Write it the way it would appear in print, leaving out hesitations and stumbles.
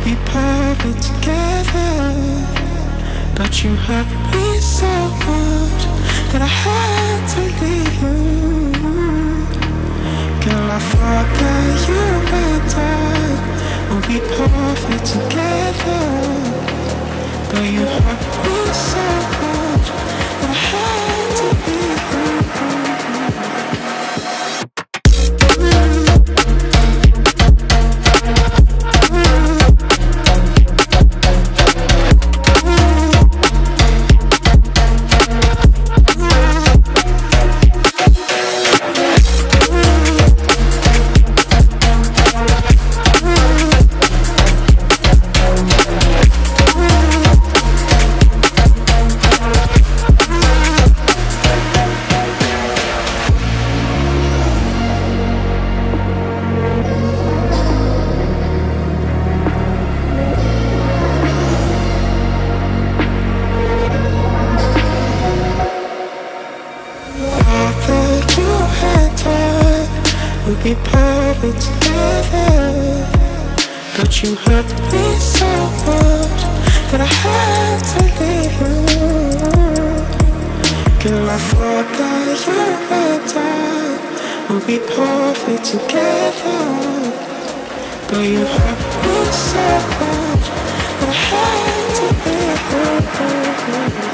be perfect together, but you hurt me so much that I had to leave you. Girl, I thought that you and I would be perfect together, but you hurt me so much that I had to leave you. Be perfect together, but you hurt me so much that I had to leave you. Girl, I thought that you and I would be perfect together, but you hurt me so much that I had to leave you.